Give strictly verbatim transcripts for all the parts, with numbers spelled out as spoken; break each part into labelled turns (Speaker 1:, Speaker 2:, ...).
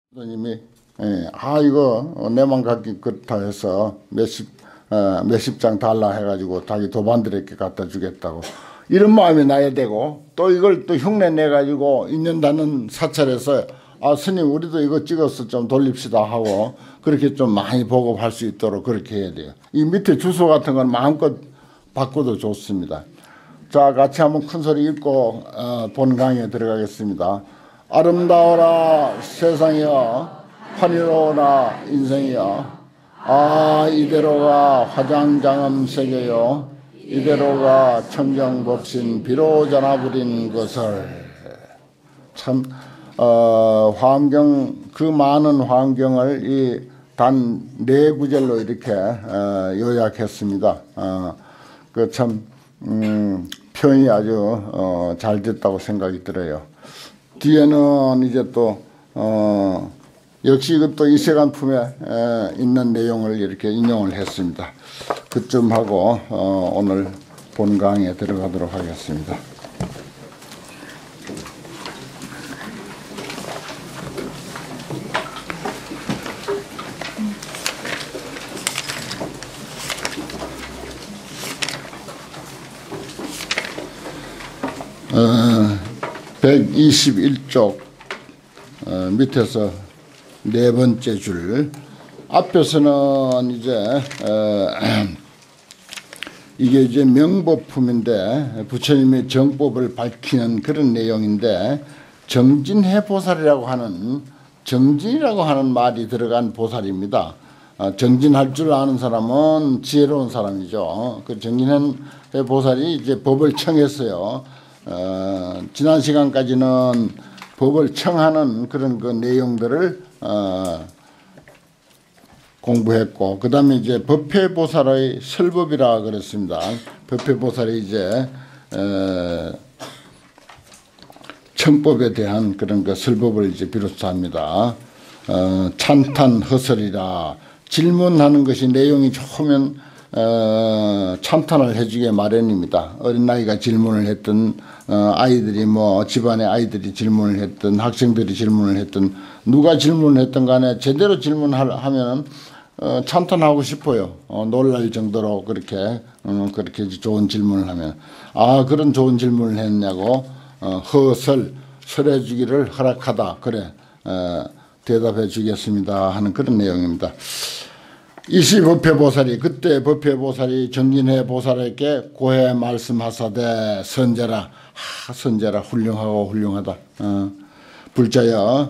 Speaker 1: 님이 예, 아 이거 내만 갖기 그렇다 해서 몇십 어, 몇십 장 달라 해가지고 자기 도반들에게 갖다 주겠다고 이런 마음이 나야 되고, 또 이걸 또 흉내 내 가지고 있는다는 사찰에서 아 스님 우리도 이거 찍어서 좀 돌립시다 하고 그렇게 좀 많이 보급할 수 있도록 그렇게 해야 돼요. 이 밑에 주소 같은 건 마음껏 바꿔도 좋습니다. 자, 같이 한번 큰 소리 읽고 어, 본 강의에 들어가겠습니다. 아름다워라 세상이여, 환희로워라 인생이여. 아 이대로가 화장장엄 세계요, 이대로가 청정법신 비로자나 부린 것을. 참 어, 환경, 그 많은 환경을 이 단 네 구절로 이렇게 어, 요약했습니다. 어, 그 참 음, 표현이 아주 어, 잘 됐다고 생각이 들어요. 뒤에는 이제 또 어, 역시 이것도 이세간품에 에, 있는 내용을 이렇게 인용을 했습니다. 그쯤 하고 어, 오늘 본 강의에 들어가도록 하겠습니다. 어, 백이십일 쪽 어, 밑에서 네 번째 줄 앞에서는 이제 어, 이게 이제 명법품인데 부처님의 정법을 밝히는 그런 내용인데, 정진해 보살이라고 하는, 정진이라고 하는 말이 들어간 보살입니다. 어, 정진할 줄 아는 사람은 지혜로운 사람이죠. 그 정진해 보살이 이제 법을 청했어요. 어, 지난 시간까지는 법을 청하는 그런 그 내용들을 어, 공부했고, 그 다음에 이제 법회보살의 설법이라 그랬습니다. 법회보살이 이제 에, 청법에 대한 그런 그 설법을 이제 비롯합니다. 어, 찬탄 허설이라, 질문하는 것이 내용이 좋으면 어, 찬탄을 해주게 마련입니다. 어린 나이가 질문을 했던 어, 아이들이 뭐 집안의 아이들이 질문을 했던, 학생들이 질문을 했던, 누가 질문을 했던 간에 제대로 질문하면은 어, 찬탄하고 싶어요. 어, 놀랄 정도로 그렇게 음, 그렇게 좋은 질문을 하면, 아 그런 좋은 질문을 했냐고 어, 허설 설해 주기를 허락하다, 그래 어, 대답해 주겠습니다 하는 그런 내용입니다. 이시 법회보살이, 그때 법회보살이 정진해 보살에게 고해 말씀하사되 선제라, 하, 선제라, 훌륭하고 훌륭하다. 어, 불자여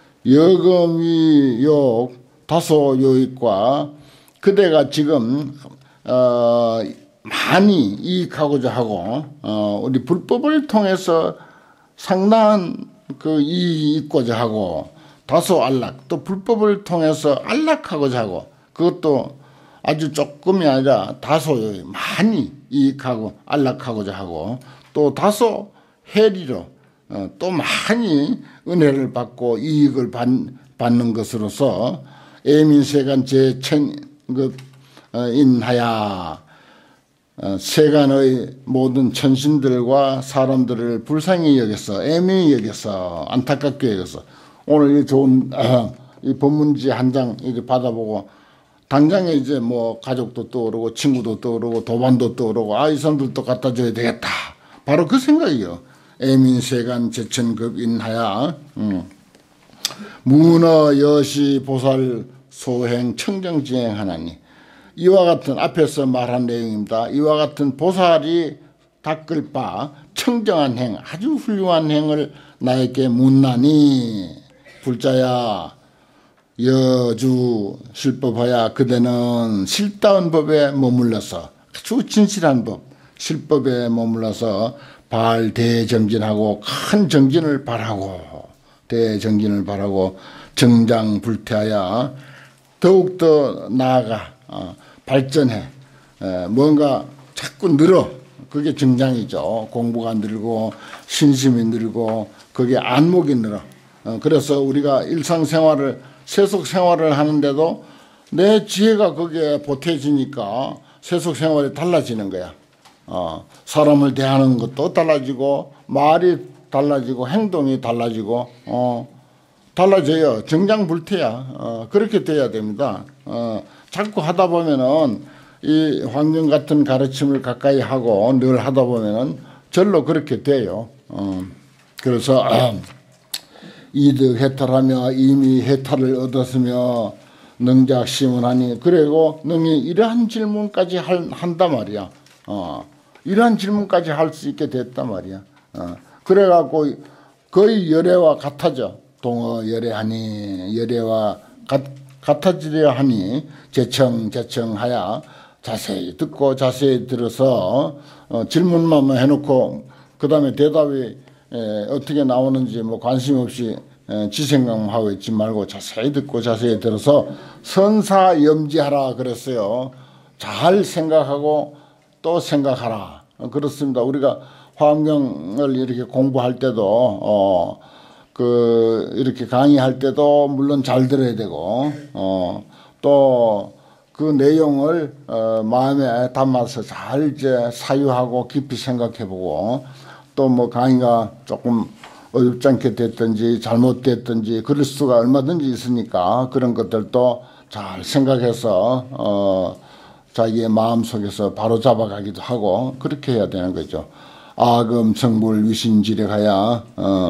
Speaker 1: 여금위욕 다소 요익과 그대가 지금 어, 많이 이익하고자 하고 어, 우리 불법을 통해서 상당한 그 이익이 있고자 하고, 다소 안락, 또 불법을 통해서 안락하고자 하고, 그것도 아주 조금이 아니라 다소 많이 이익하고 안락하고자 하고, 또 다소 해리로 어, 또 많이 은혜를 받고 이익을 받, 받는 것으로서 애민세간 제천급 어, 인하야, 어, 세간의 모든 천신들과 사람들을 불쌍히 여겨서, 애민히 여겨서, 안타깝게 여겨서 오늘 이 좋은 어, 이 법문지 한 장 이렇게 받아보고 당장에 이제 뭐 가족도 떠오르고 친구도 떠오르고 도반도 떠오르고, 아 이 사람들도 갖다 줘야 되겠다, 바로 그 생각이요. 애민세간 제천급 인하야. 음. 문어 여시 보살 소행 청정지행하나니, 이와 같은 앞에서 말한 내용입니다. 이와 같은 보살이 닦을 바 청정한 행, 아주 훌륭한 행을 나에게 묻나니, 불자야 여주 실법하야, 그대는 실다운 법에 머물러서, 아주 진실한 법, 실법에 머물러서 발 대정진하고 큰 정진을 바라고, 대정진을 바라고 정장 불태하여 더욱더 나아가 어, 발전해, 에, 뭔가 자꾸 늘어. 그게 정장이죠. 공부가 늘고 신심이 늘고 그게 안목이 늘어. 어, 그래서 우리가 일상생활을, 세속생활을 하는데도 내 지혜가 거기에 보태지니까 세속생활이 달라지는 거야. 어, 사람을 대하는 것도 달라지고 말이 달라지고 행동이 달라지고 어, 달라져요. 정장불태야. 어, 그렇게 돼야 됩니다. 어, 자꾸 하다 보면은 이 황령 같은 가르침을 가까이 하고 늘 하다 보면은 절로 그렇게 돼요. 어, 그래서 아, 이득 해탈하며 이미 해탈을 얻었으며 능작 시문하니 그리고 능히 이러한 질문까지 할, 한단 말이야. 어, 이러한 질문까지 할 수 있게 됐단 말이야. 어, 그래갖고 거의 열애와 같아져. 동어 열애하니 열애와 같, 같아지려 하니 재청재청하여 자세히 듣고 자세히 들어서 어, 질문만 해놓고 그 다음에 대답이 에, 어떻게 나오는지 뭐 관심 없이 에, 지 생각만 하고 있지 말고 자세히 듣고 자세히 들어서 선사염지하라 그랬어요. 잘 생각하고 또 생각하라. 어, 그렇습니다. 우리가 화엄경을 이렇게 공부할 때도 어, 그 이렇게 강의할 때도 물론 잘 들어야 되고 어, 또 그 내용을 어, 마음에 담아서 잘 이제 사유하고 깊이 생각해보고 또 뭐 강의가 조금 어렵지 않게 됐든지 잘못됐든지 그럴 수가 얼마든지 있으니까 그런 것들도 잘 생각해서 어, 자기의 마음속에서 바로 잡아가기도 하고 그렇게 해야 되는 거죠. 아금 성불 위신지력하여 어,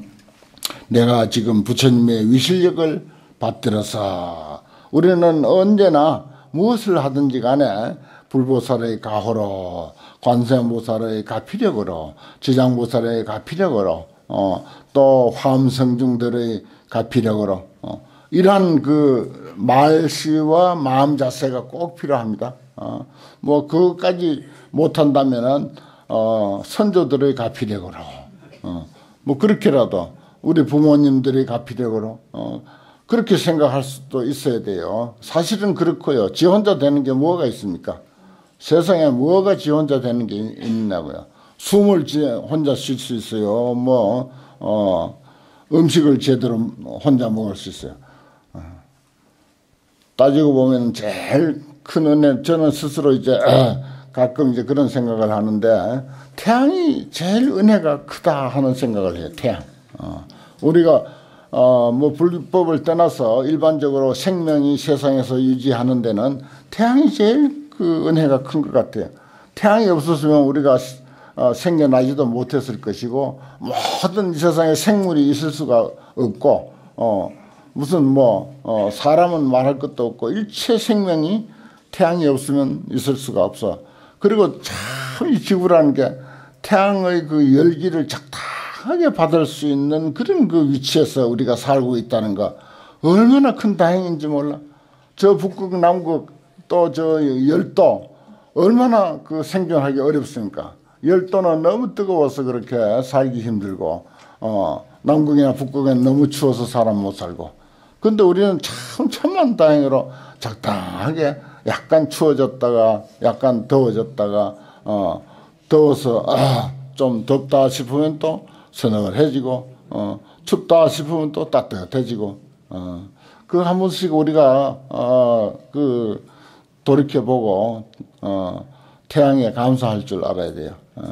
Speaker 1: 내가 지금 부처님의 위실력을 받들어서 우리는 언제나 무엇을 하든지 간에 불보살의 가호로 관세음보살의 가피력으로 지장보살의 가피력으로 어, 또 화엄성중들의 가피력으로 어, 이러한 그 말씨와 마음 자세가 꼭 필요합니다. 어, 뭐 그것까지 못한다면은 어, 선조들의 가피력으로 어, 뭐 그렇게라도 우리 부모님들의 가피력으로 어, 그렇게 생각할 수도 있어야 돼요. 사실은 그렇고요. 지 혼자 되는 게 뭐가 있습니까? 세상에 뭐가 지 혼자 되는 게 있냐고요. 숨을 지 혼자 쉴 수 있어요. 뭐 어, 음식을 제대로 혼자 먹을 수 있어요. 어. 따지고 보면 제일 큰 은혜, 저는 스스로 이제 어, 가끔 이제 그런 생각을 하는데 태양이 제일 은혜가 크다 하는 생각을 해요. 태양. 어. 우리가 어, 뭐 불법을 떠나서 일반적으로 생명이 세상에서 유지하는 데는 태양이 제일 그 은혜가 큰 것 같아요. 태양이 없었으면 우리가 어, 생겨나지도 못했을 것이고 모든 이 세상에 생물이 있을 수가 없고 어, 무슨 뭐 어, 사람은 말할 것도 없고 일체 생명이 태양이 없으면 있을 수가 없어. 그리고 참 이 지구라는 게 태양의 그 열기를 적당하게 받을 수 있는 그런 그 위치에서 우리가 살고 있다는 거 얼마나 큰 다행인지 몰라. 저 북극 남극 또 저 열도 얼마나 그 생존하기 어렵습니까? 열도는 너무 뜨거워서 그렇게 살기 힘들고 어, 남극이나 북극은 너무 추워서 사람 못 살고 근데 우리는 참 천만 다행으로 적당하게 약간 추워졌다가 약간 더워졌다가 어, 더워서 아, 좀 덥다 싶으면 또 서늘해지고 어, 춥다 싶으면 또 따뜻해지고 어, 그 한 번씩 우리가 어, 그 돌이켜보고 어, 태양에 감사할 줄 알아야 돼요. 어.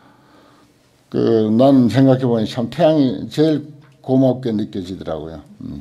Speaker 1: 그, 난 생각해보니 참 태양이 제일 고맙게 느껴지더라고요. 음.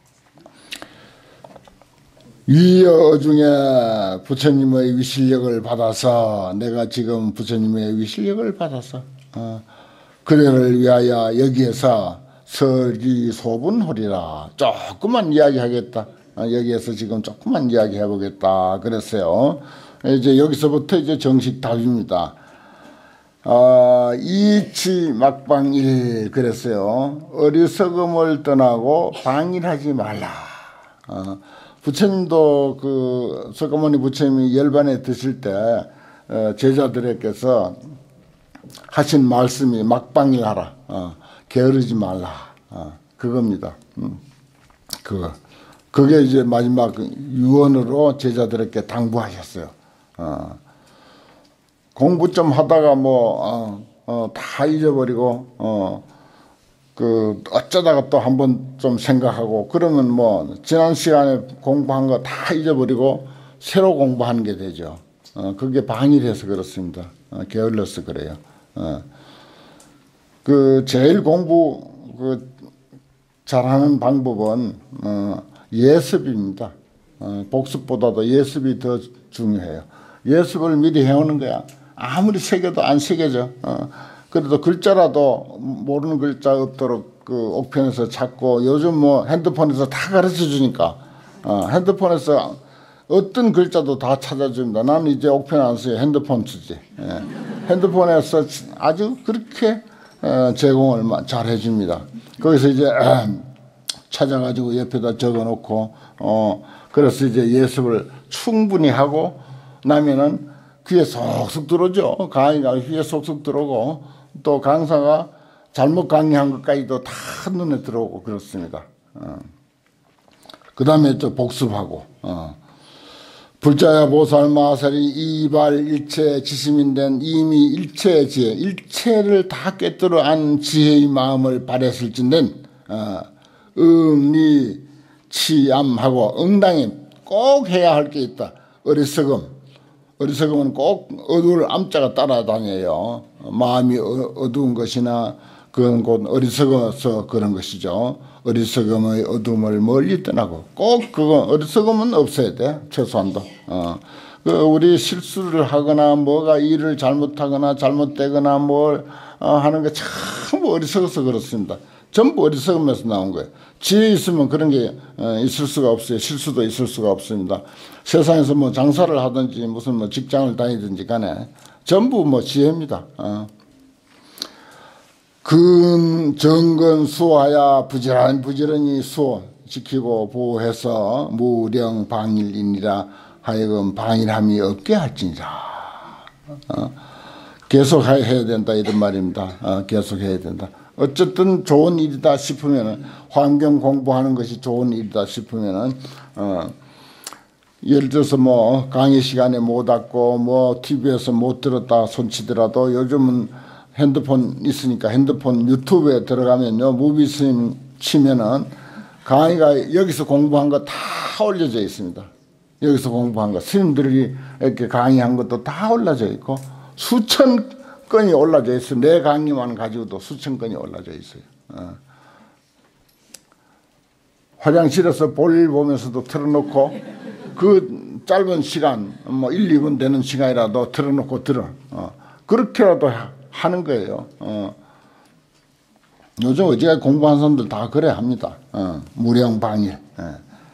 Speaker 1: 위여 중에 부처님의 위실력을 받아서 내가 지금 부처님의 위실력을 받아서 어, 그대를 위하여 여기에서 설기소분하리라. 조금만 이야기하겠다. 어, 여기에서 지금 조금만 이야기해보겠다. 그랬어요. 이제 여기서부터 이제 정식 답입니다. 어, 이치 막방일 그랬어요. 어리석음을 떠나고 방일하지 말라. 어, 부처님도 그 석가모니 부처님이 열반에 드실 때 어, 제자들에게서 하신 말씀이 막방일하라. 어, 게으르지 말라. 어, 그겁니다. 음, 그거. 그게 이제 마지막 유언으로 제자들에게 당부하셨어요. 어, 공부 좀 하다가 뭐, 어, 어, 다 잊어버리고, 어, 그, 어쩌다가 또 한번 좀 생각하고, 그러면 뭐, 지난 시간에 공부한 거 다 잊어버리고, 새로 공부하는 게 되죠. 어, 그게 방일해서 그렇습니다. 어, 게을러서 그래요. 어. 그, 제일 공부, 그, 잘하는 방법은 어, 예습입니다. 어, 복습보다도 예습이 더 중요해요. 예습을 미리 해오는 거야. 아무리 새겨도 안 새겨져. 어, 그래도 글자라도 모르는 글자 없도록 그 옥편에서 찾고, 요즘 뭐 핸드폰에서 다 가르쳐 주니까 어, 핸드폰에서 어떤 글자도 다 찾아줍니다. 나는 이제 옥편 안 써요. 핸드폰 쓰지. 예. 핸드폰에서 아주 그렇게 어, 제공을 잘 해줍니다. 거기서 이제 찾아가지고 옆에다 적어놓고 어 그래서 이제 예습을 충분히 하고 나면은 귀에 쏙쏙 들어오죠. 강의가 귀에 쏙쏙 들어오고, 또 강사가 잘못 강의한 것까지도 다 눈에 들어오고 그렇습니다. 어. 그 다음에 또 복습하고 어. 불자야 보살 마살이 이발 일체 지심인된 이미 일체의 지혜, 일체를 다 꿰뚫어 안 지혜의 마음을 발했을진된 어, 응리 치암하고 응당이 꼭 해야 할 게 있다. 어리석음. 어리석음은 꼭 어두울 암자가 따라다녀요. 마음이 어두운 것이나 그건 곧 어리석어서 그런 것이죠. 어리석음의 어둠을 멀리 떠나고, 꼭 그거 어리석음은 없어야 돼. 최소한도. 어. 그 우리 실수를 하거나 뭐가 일을 잘못하거나 잘못되거나 뭘 어, 하는 게 참 어리석어서 그렇습니다. 전부 어리석음에서 나온 거예요. 지혜 있으면 그런 게 어, 있을 수가 없어요. 실수도 있을 수가 없습니다. 세상에서 뭐 장사를 하든지 무슨 뭐 직장을 다니든지 간에 전부 뭐 지혜입니다. 어. 근 정근 수하야 부지런 부지런히 수 지키고 보호해서 무령 방일이니라 하여금 방일함이 없게 할지니라. 어. 계속 해야 된다 이런 말입니다. 어, 계속 해야 된다. 어쨌든 좋은 일이다 싶으면은, 환경 공부하는 것이 좋은 일이다 싶으면은 어, 예를 들어서 뭐 강의 시간에 못 왔고 뭐 티비에서 못 들었다 손치더라도 요즘은 핸드폰 있으니까 핸드폰 유튜브에 들어가면요, 무비스님 치면은 강의가 여기서 공부한 거 다 올려져 있습니다. 여기서 공부한 거 스님들이 이렇게 강의한 것도 다 올라져 있고 수천 건이 올라져 있어요. 내 강의만 가지고도 수천 건이 올라져 있어요. 어. 화장실에서 볼일 보면서도 틀어놓고 그 짧은 시간 뭐 일, 이 분 되는 시간이라도 틀어놓고 들어. 어. 그렇게라도 하는 거예요. 어. 요즘 어지간히 공부한 사람들 다 그래 합니다. 어. 무령방일. 예.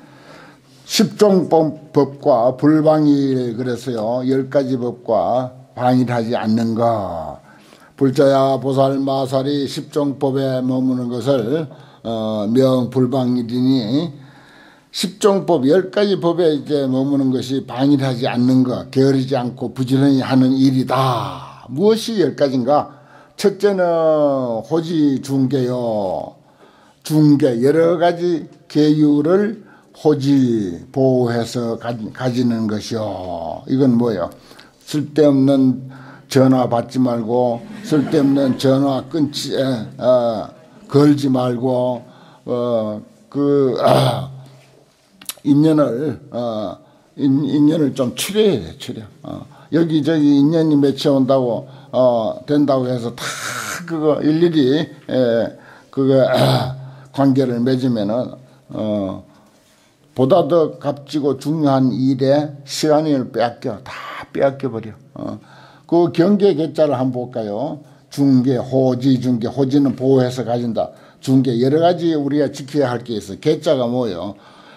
Speaker 1: 십종법과 불방일, 그래서요 열 가지 법과 방일하지 않는 것. 불자야 보살 마살이 십종법에 머무는 것을 어, 명불방일이니, 십종법 열 가지 법에 이제 머무는 것이 방일하지 않는 것, 게으르지 않고 부지런히 하는 일이다. 무엇이 열 가지인가? 첫째는 호지 중계요. 중계, 여러 가지 계율을 호지 보호해서 가지는 것이요. 이건 뭐예요? 쓸데없는 전화 받지 말고, 쓸데없는 전화 끊지, 어, 걸지 말고, 어, 그, 아, 인연을, 어, 인, 인연을 좀 추려야 돼, 추려. 어. 여기저기 인연이 맺혀 온다고, 어, 된다고 해서 다 그거 일일이, 에, 그거, 아, 관계를 맺으면은, 어, 보다 더 값지고 중요한 일에 시간을 빼앗겨, 다 빼앗겨버려. 어. 그 경계 개자를 한번 볼까요? 중계, 호지, 중계. 호지는 보호해서 가진다. 중계, 여러 가지 우리가 지켜야 할 게 있어. 개자가 뭐예요?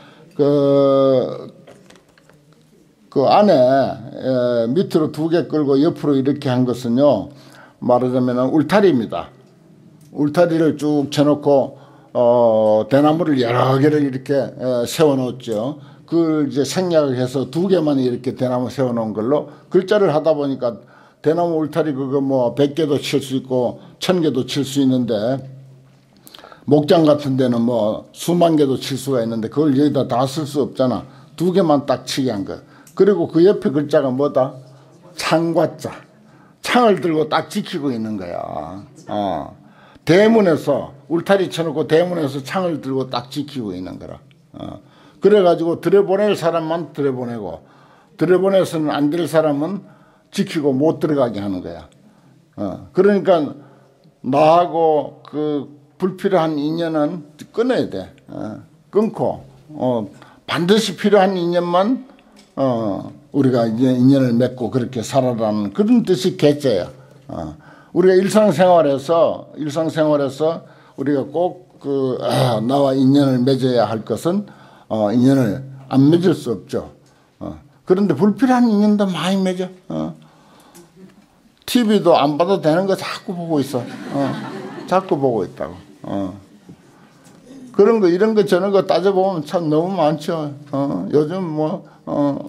Speaker 1: 그, 그 안에, 에, 밑으로 두 개 끌고 옆으로 이렇게 한 것은요, 말하자면 울타리입니다. 울타리를 쭉 쳐놓고, 어, 대나무를 여러 개를 이렇게 에, 세워놓죠. 그걸 이제 생략해서 두 개만 이렇게 대나무 세워놓은 걸로 글자를 하다 보니까 대나무 울타리 그거 뭐 백 개도 칠 수 있고 천 개도 칠 수 있는데, 목장 같은 데는 뭐 수만 개도 칠 수가 있는데 그걸 여기다 다 쓸 수 없잖아. 두 개만 딱 치게 한 거야. 그리고 그 옆에 글자가 뭐다? 창과자. 창을 들고 딱 지키고 있는 거야. 어. 대문에서 울타리 쳐놓고 대문에서 창을 들고 딱 지키고 있는 거라. 어. 그래가지고 들여보낼 사람만 들여보내고, 들여보내서는 안 될 사람은 지키고 못 들어가게 하는 거야. 어. 그러니까 나하고 그 불필요한 인연은 끊어야 돼. 어, 끊고 어, 반드시 필요한 인연만 어, 우리가 이제 인연을 맺고 그렇게 살아라는 그런 뜻이 개자야. 어, 우리가 일상생활에서 일상생활에서 우리가 꼭 그 아, 나와 인연을 맺어야 할 것은 어, 인연을 안 맺을 수 없죠. 어, 그런데 불필요한 인연도 많이 맺어. 어. 티비도 안 봐도 되는 거 자꾸 보고 있어. 어, 자꾸 보고 있다고. 어. 그런 거 이런 거 저런 거 따져보면 참 너무 많죠. 어, 요즘 뭐 어,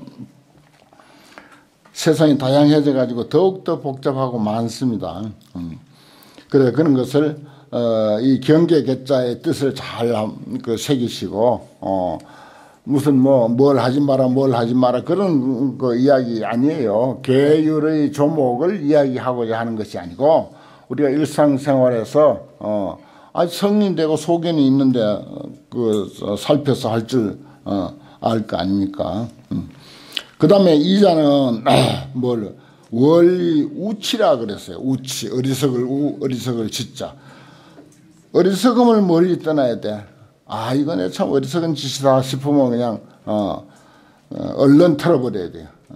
Speaker 1: 세상이 다양해져 가지고 더욱더 복잡하고 많습니다. 음. 그래 그런 것을 어, 이 경계 개자의 뜻을 잘 그 새기시고 어, 무슨 뭐 뭘 하지 마라 뭘 하지 마라 그런 그 이야기 아니에요. 계율의 조목을 이야기하고자 하는 것이 아니고 우리가 일상생활에서 어, 아 성인 되고 소견이 있는데 그 살펴서 할 줄 어, 알 거 아닙니까? 음. 그 다음에 이자는 아, 뭘 원리 우치라 그랬어요. 우치 어리석을 우 어리석을 짓자. 어리석음을 멀리 떠나야 돼. 아 이거네 참 어리석은 짓이다 싶으면 그냥 어, 어, 얼른 털어버려야 돼요. 어.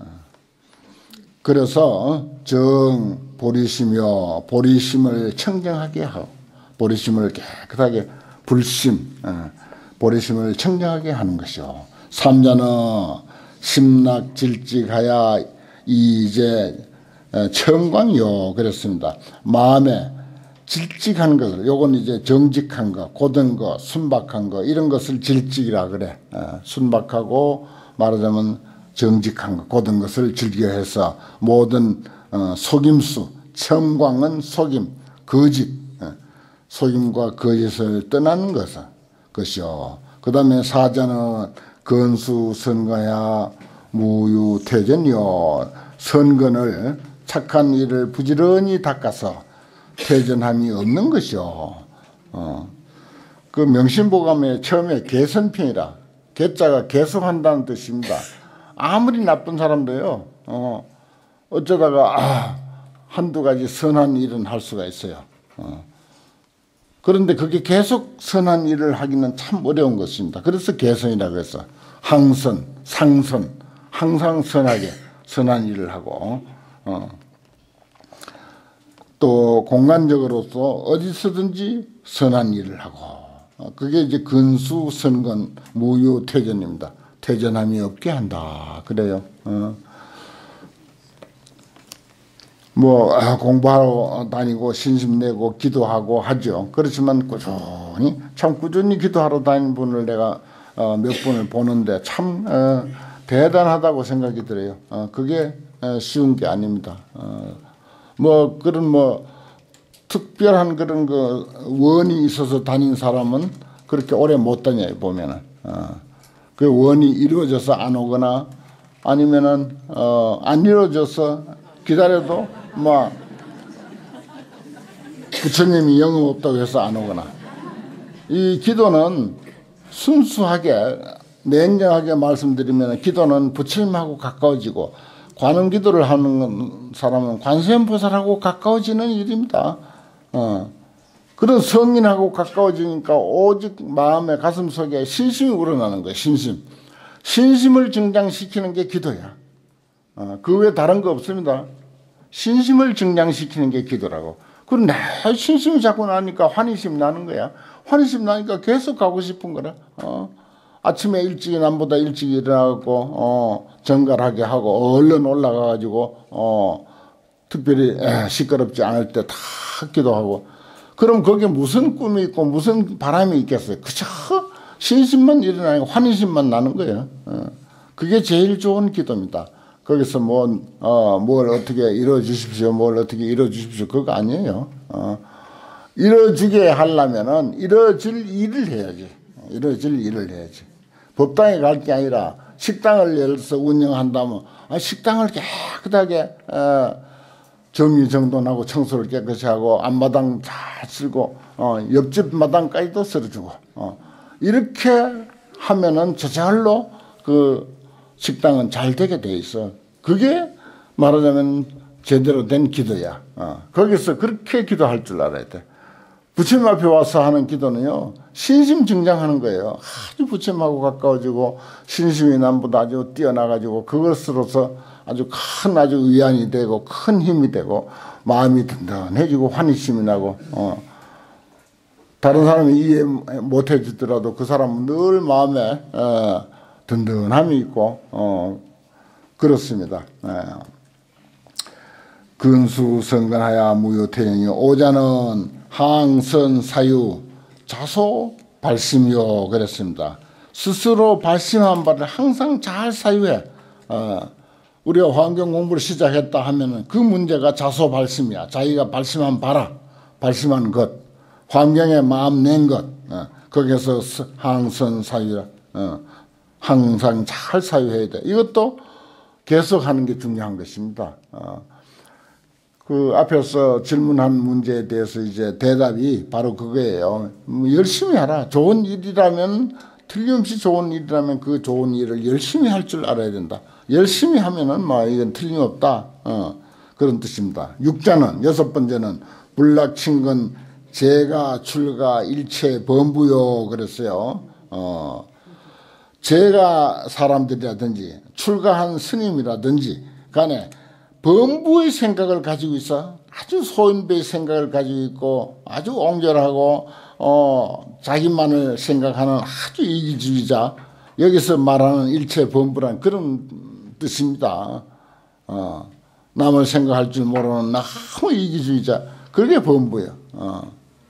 Speaker 1: 그래서 정 보리시며 보리심을 청정하게 하고 보리심을 깨끗하게 불심 어, 보리심을 청정하게 하는 것이요. 삼자는 심락질직하야 이제 청광이요 그랬습니다. 마음에 질직한 것을 요건 이제 정직한 거, 고든 거, 순박한 거 이런 것을 질직이라 그래. 어, 순박하고 말하자면 정직한 거, 고든 것을 즐겨해서 모든 어, 속임수, 청광은 속임, 거짓, 어, 속임과 거짓을 떠나는 것은 것이요. 그 다음에 사자는 건수 선거야 무유퇴전이요. 선건을 착한 일을 부지런히 닦아서 퇴전함이 없는 것이요. 어. 그 명심보감에 처음에 개선편이라 개자가 개선한다는 뜻입니다. 아무리 나쁜 사람도요. 어. 어쩌다가 아, 한두 가지 선한 일은 할 수가 있어요. 어. 그런데 그게 계속 선한 일을 하기는 참 어려운 것입니다. 그래서 개선이라고 해서 항선, 상선, 항상 선하게 선한 일을 하고 어. 또 공간적으로서 어디서든지 선한 일을 하고 그게 이제 근수 선건 무유 퇴전입니다. 퇴전함이 없게 한다 그래요. 어. 뭐 공부하러 다니고 신심내고 기도하고 하죠. 그렇지만 꾸준히 참 꾸준히 기도하러 다니는 분을 내가 어, 몇 분을 보는데 참 어, 대단하다고 생각이 들어요. 어, 그게 어, 쉬운 게 아닙니다. 어, 뭐 그런 뭐 특별한 그런 그 원이 있어서 다닌 사람은 그렇게 오래 못 다녀요 보면은. 어, 그 원이 이루어져서 안 오거나 아니면은 어, 안 이루어져서 기다려도 뭐 부처님이 영업 없다고 해서 안 오거나. 이 기도는 순수하게 냉정하게 말씀드리면 기도는 부처님하고 가까워지고 관음 기도를 하는 사람은 관세음보살하고 가까워지는 일입니다. 어. 그런 성인하고 가까워지니까 오직 마음의 가슴 속에 신심이 우러나는 거예요. 신심. 신심을 증장시키는 게 기도야. 어. 그 외에 다른 거 없습니다. 신심을 증장시키는 게 기도라고. 그럼 내 신심이 자꾸 나니까 환희심 나는 거야. 환희심 나니까 계속 가고 싶은 거라. 어. 아침에 일찍이 남보다 일찍 일어나고 어, 정갈하게 하고 얼른 올라가가지고 어, 특별히 에, 시끄럽지 않을 때 다 기도하고 그럼 거기에 무슨 꿈이 있고 무슨 바람이 있겠어요. 그저 신심만 일어나고 환희심만 나는 거예요. 어. 그게 제일 좋은 기도입니다. 거기서 뭐, 어, 뭘 어떻게 이루어 주십시오, 뭘 어떻게 이루어 주십시오 그거 아니에요. 어. 이루어지게 하려면은 이루어질 일을 해야지. 이루어질 일을 해야지. 법당에 갈 게 아니라 식당을 예를 들어서 운영한다면 아, 식당을 깨끗하게 어, 정리정돈하고 청소를 깨끗이 하고 앞마당 잘 쓸고 어, 옆집 마당까지도 쓸어주고 어, 이렇게 하면은 저절로 그 식당은 잘 되게 돼 있어. 그게 말하자면 제대로 된 기도야. 어, 거기서 그렇게 기도할 줄 알아야 돼. 부처님 앞에 와서 하는 기도는요, 신심증장하는 거예요. 아주 부처님하고 가까워지고 신심이 남보다 아주 뛰어나가지고 그것으로서 아주 큰 아주 위안이 되고 큰 힘이 되고 마음이 든든해지고 환희심이 나고 어. 다른 사람이 이해 못해 주더라도 그 사람은 늘 마음에 어, 든든함이 있고 어, 그렇습니다. 예. 근수성근하야 무효태영이 오자는 항선사유 자소 발심이요 그랬습니다. 스스로 발심한 바를 항상 잘 사유해. 어, 우리가 환경 공부를 시작했다 하면은 그 문제가 자소 발심이야. 자기가 발심한 바라, 발심한 것, 환경에 마음 낸 것, 어, 거기에서 항선사유라. 어, 항상 잘 사유해야 돼. 이것도 계속하는 게 중요한 것입니다. 어. 그 앞에서 질문한 문제에 대해서 이제 대답이 바로 그거예요. 열심히 하라. 좋은 일이라면 틀림없이 좋은 일이라면 그 좋은 일을 열심히 할 줄 알아야 된다. 열심히 하면은 뭐 이건 틀림없다. 어, 그런 뜻입니다. 육자는 여섯 번째는 불락친근 제가 출가 일체 범부요 그랬어요. 어, 제가 사람들이라든지 출가한 스님이라든지 간에 범부의 생각을 가지고 있어. 아주 소인배의 생각을 가지고 있고 아주 옹졸하고 어, 자기만을 생각하는 아주 이기주의자. 여기서 말하는 일체 범부란 그런 뜻입니다. 어, 남을 생각할 줄 모르는 너무 이기주의자. 그게 범부예요. 어.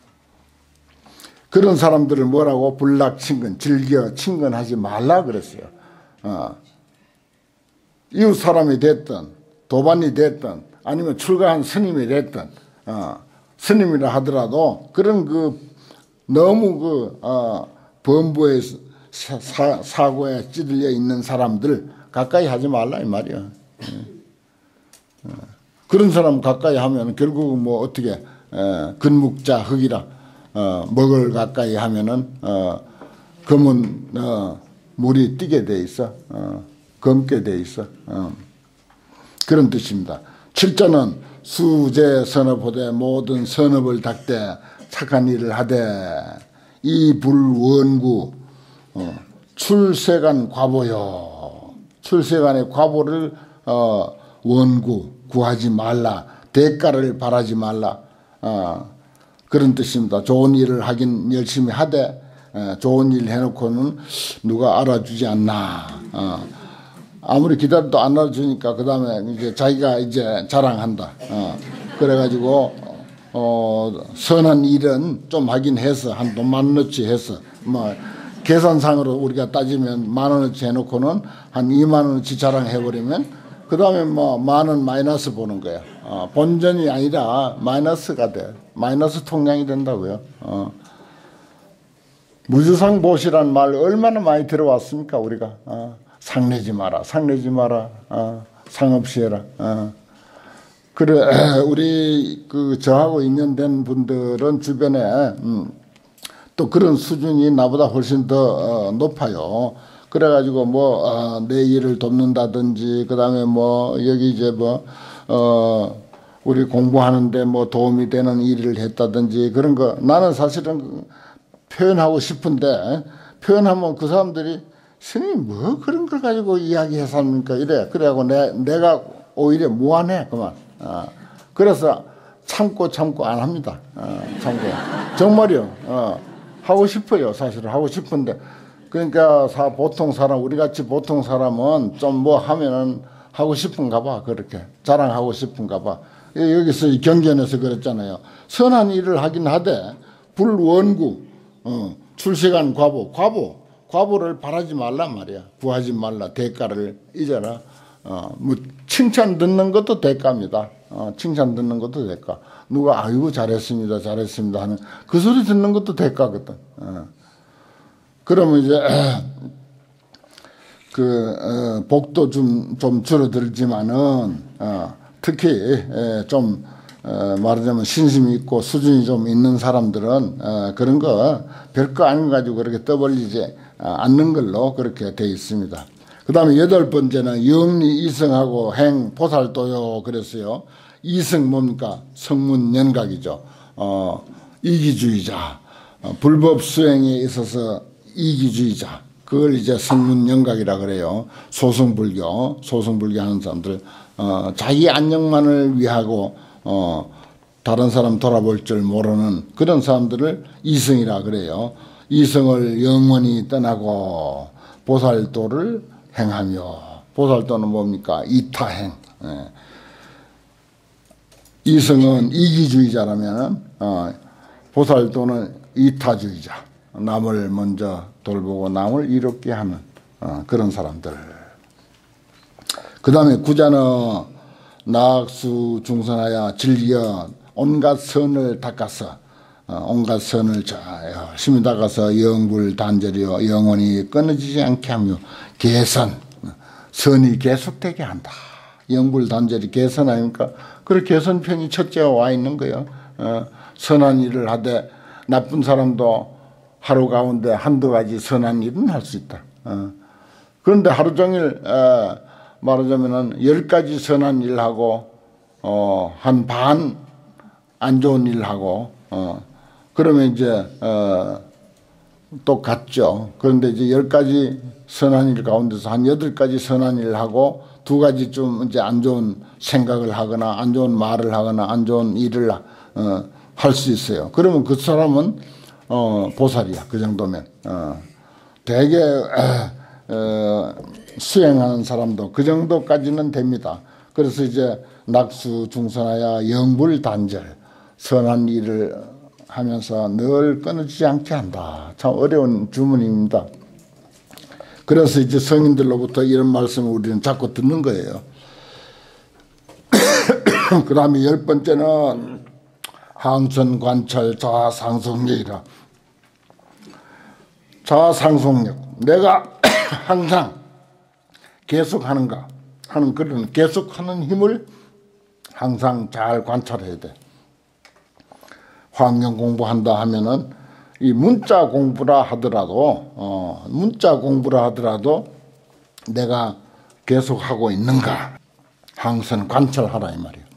Speaker 1: 그런 사람들을 뭐라고 불락친근 즐겨 친근하지 말라 그랬어요. 어. 이웃 사람이 됐든 도반이 됐든 아니면 출가한 스님이 됐든 어, 스님이라 하더라도 그런 그 너무 그 어, 범부의 사, 사, 사고에 찌들려 있는 사람들 가까이 하지 말라 이 말이야. 어. 그런 사람 가까이 하면 결국은 뭐 어떻게 에, 근묵자 흙이라 어, 먹을 가까이 하면은 어, 검은 어, 물이 띄게 돼 있어. 어, 검게 돼 있어. 어. 그런 뜻입니다. 칠자는 수제 선업하되 모든 선업을 닦되 착한 일을 하되 이 불원구 어, 출세간 과보요. 출세간의 과보를 어, 원구 구하지 말라. 대가를 바라지 말라. 어, 그런 뜻입니다. 좋은 일을 하긴 열심히 하되 어, 좋은 일 해놓고는 누가 알아주지 않나. 어. 아무리 기다려도 안 알아주니까 그 다음에 이제 자기가 이제 자랑한다. 어. 그래가지고 어, 선한 일은 좀 하긴 해서 한 돈 만 원어치 해서 뭐 계산상으로 우리가 따지면 만 원어치 해놓고는 한 이만 원어치 자랑해버리면 그 다음에 뭐 만 원 마이너스 보는 거야. 어, 본전이 아니라 마이너스가 돼. 마이너스 통장이 된다고요. 어. 무주상보시란 말 얼마나 많이 들어왔습니까 우리가. 어. 상내지 마라, 상내지 마라, 어, 상없이 해라. 어. 그래, 우리 그 저하고 인연된 분들은 주변에 음, 또 그런 수준이 나보다 훨씬 더 어, 높아요. 그래가지고 뭐 어, 내 일을 돕는다든지, 그 다음에 뭐 여기 이제 뭐 어, 우리 공부하는데 뭐 도움이 되는 일을 했다든지 그런 거 나는 사실은 표현하고 싶은데 표현하면 그 사람들이 스님 뭐 그런 걸 가지고 이야기해서 합니까 이래. 그래갖고 내, 내가 오히려 무안해 그만. 어. 그래서 참고 참고 안 합니다. 어, 참고 정말요. 어. 하고 싶어요. 사실은 하고 싶은데 그러니까 사, 보통 사람 우리같이 보통 사람은 좀 뭐 하면은 하고 싶은가 봐. 그렇게 자랑하고 싶은가 봐. 여기서 경전에서 그랬잖아요. 선한 일을 하긴 하되 불원구 어, 출세간 과보 과보 과보를 바라지 말란 말이야. 구하지 말라. 대가를 잊어라. 어, 뭐 칭찬 듣는 것도 대가입니다. 어, 칭찬 듣는 것도 대가. 누가 아이고 잘했습니다, 잘했습니다 하는 그 소리 듣는 것도 대가거든. 어. 그러면 이제 그 어, 복도 좀 좀 줄어들지만은 어, 특히 에, 좀 어, 말하자면 신심이 있고 수준이 좀 있는 사람들은 어, 그런 거 별거 아닌 가지고 그렇게 떠벌리지 않는 걸로 그렇게 돼 있습니다. 그 다음에 여덟 번째는 영리 이성하고 행 보살도요 그랬어요. 이성 뭡니까? 성문 연각이죠. 어, 이기주의자, 어, 불법 수행에 있어서 이기주의자, 그걸 이제 성문영각이라 그래요. 소승불교, 소승불교 하는 사람들, 어, 자기 안녕만을 위하고 어, 다른 사람 돌아볼 줄 모르는 그런 사람들을 이성이라 그래요. 이성을 영원히 떠나고 보살도를 행하며, 보살도는 뭡니까? 이타행. 예. 이성은 이기주의자라면 어, 보살도는 이타주의자, 남을 먼저 돌보고 남을 이롭게 하는 어, 그런 사람들. 그 다음에 구자는 나악수 중선하여 즐겨 온갖 선을 닦아서 어, 온갖 선을 잘 열심히 닦아서 영불 단절이여 영원히 끊어지지 않게 하며 개선, 선이 계속되게 한다. 영불 단절이 개선 아닙니까? 그 개선편이 첫째가 와 있는 거예요. 어, 선한 일을 하되 나쁜 사람도 하루 가운데 한두 가지 선한 일은 할 수 있다. 어. 그런데 하루 종일 어, 말하자면은 열 가지 선한 일하고 어, 한 반 안 좋은 일하고 어, 그러면 이제 어, 똑같죠. 그런데 이제 열 가지 선한 일 가운데서 한 여덟 가지 선한 일을 하고 두 가지 좀 이제 안 좋은 생각을 하거나 안 좋은 말을 하거나 안 좋은 일을 어, 할 수 있어요. 그러면 그 사람은 어, 보살이야. 그 정도면. 어, 대개 어, 어, 수행하는 사람도 그 정도까지는 됩니다. 그래서 이제 낙수 중선하여 영불 단절, 선한 일을 하면서 늘 끊어지지 않게 한다. 참 어려운 주문입니다. 그래서 이제 성인들로부터 이런 말씀을 우리는 자꾸 듣는 거예요. 그 다음에 열 번째는 항선 관찰 자아상속력이라. 자아상속력. 내가 항상 계속하는가 하는 그런 계속하는 힘을 항상 잘 관찰해야 돼. 환경 공부한다 하면은 이 문자 공부라 하더라도 어, 문자 공부라 하더라도 내가 계속하고 있는가 항상 관찰하라 이 말이에요.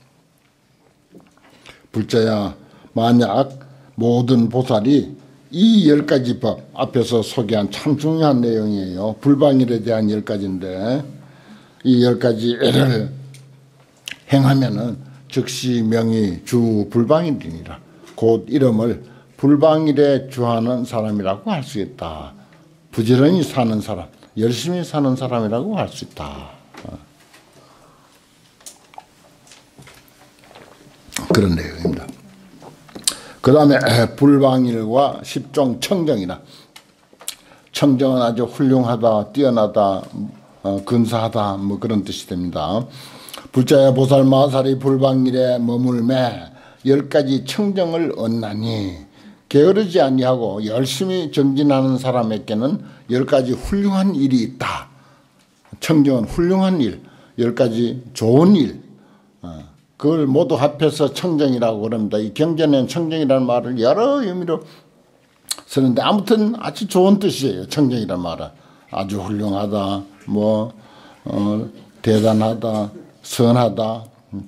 Speaker 1: 불자야, 만약 모든 보살이 이 열 가지 법 앞에서 소개한 참 중요한 내용이에요. 불방일에 대한 열 가지인데 이 열 가지를 행하면은 즉시 명이 주 불방일이니라. 곧 이름을 불방일에 주하는 사람이라고 할 수 있다. 부지런히 사는 사람, 열심히 사는 사람이라고 할 수 있다. 그런 내용입니다. 그 다음에 불방일과 십종 청정이라. 청정은 아주 훌륭하다, 뛰어나다, 어, 근사하다 뭐 그런 뜻이 됩니다. 불자야 보살 마살이 불방일에 머물매 열 가지 청정을 얻나니 게으르지 아니하고 열심히 정진하는 사람에게는 열 가지 훌륭한 일이 있다. 청정은 훌륭한 일, 열 가지 좋은 일, 어, 그걸 모두 합해서 청정이라고 그럽니다. 이 경전에는 청정이라는 말을 여러 의미로 쓰는데 아무튼 아주 좋은 뜻이에요. 청정이라는 말은 아주 훌륭하다, 뭐 어, 대단하다, 선하다.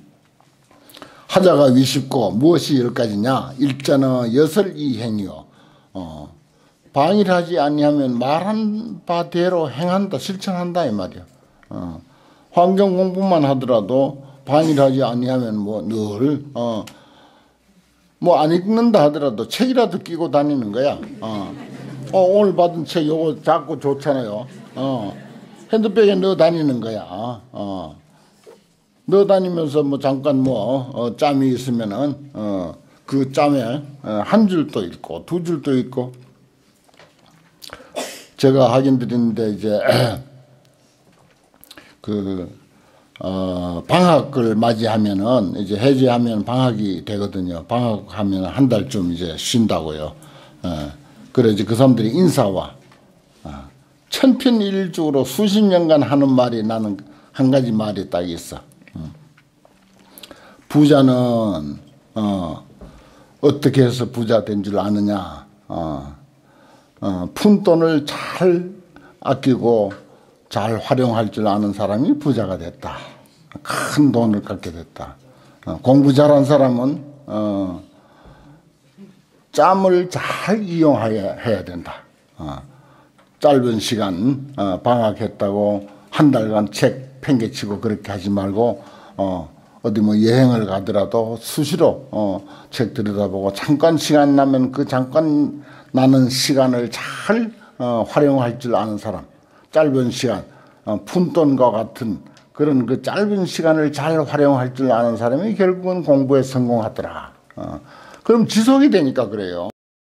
Speaker 1: 하자가 위십고 무엇이 열 가지냐? 일자는 여설 이행이요. 어, 방일하지 아니하면 말한 바대로 행한다, 실천한다 이 말이야. 어, 환경 공부만 하더라도 방일하지 아니하면 뭐 늘 어, 뭐 안 읽는다 하더라도 책이라도 끼고 다니는 거야. 어, 어 오늘 받은 책 요거 작고 좋잖아요. 어, 핸드백에 넣어 다니는 거야. 어. 넣어 다니면서 뭐 잠깐 뭐 어, 짬이 있으면은 어, 그 짬에 어, 한 줄도 읽고 두 줄도 읽고. 제가 하긴 드리는데 이제 그 어, 방학을 맞이하면은 이제 해제하면 방학이 되거든요. 방학하면 한 달쯤 이제 쉰다고요. 어, 그래 이제 그 사람들이 인사와 어, 천편일주로 수십 년간 하는 말이 나는 한 가지 말이 딱 있어. 부자는 어, 어떻게 해서 부자 된 줄 아느냐? 어, 어, 푼돈을 잘 아끼고 잘 활용할 줄 아는 사람이 부자가 됐다. 큰 돈을 갖게 됐다. 어, 공부 잘한 사람은 어, 짬을 잘 이용해야 해야 된다. 어. 짧은 시간 어, 방학했다고 한 달간 책 팽개치고 그렇게 하지 말고 어, 어디 뭐 여행을 가더라도 수시로 어, 책 들여다보고 잠깐 시간 나면 그 잠깐 나는 시간을 잘 어, 활용할 줄 아는 사람, 짧은 시간 어, 푼돈과 같은 그런 그 짧은 시간을 잘 활용할 줄 아는 사람이 결국은 공부에 성공하더라. 어, 그럼 지속이 되니까 그래요.